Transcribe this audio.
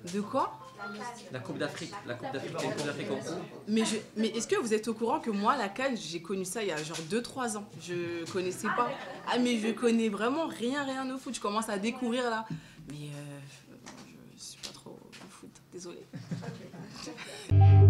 De quoi? La Coupe d'Afrique. La Coupe d'Afrique, il y a une Coupe d'Afrique en cours. Mais est-ce que vous êtes au courant que moi, la CAN, j'ai connu ça il y a genre 2-3 ans. Je connaissais pas. Ah mais je connais vraiment rien au foot. Je commence à découvrir là. Mais je suis pas trop au foot. Désolée.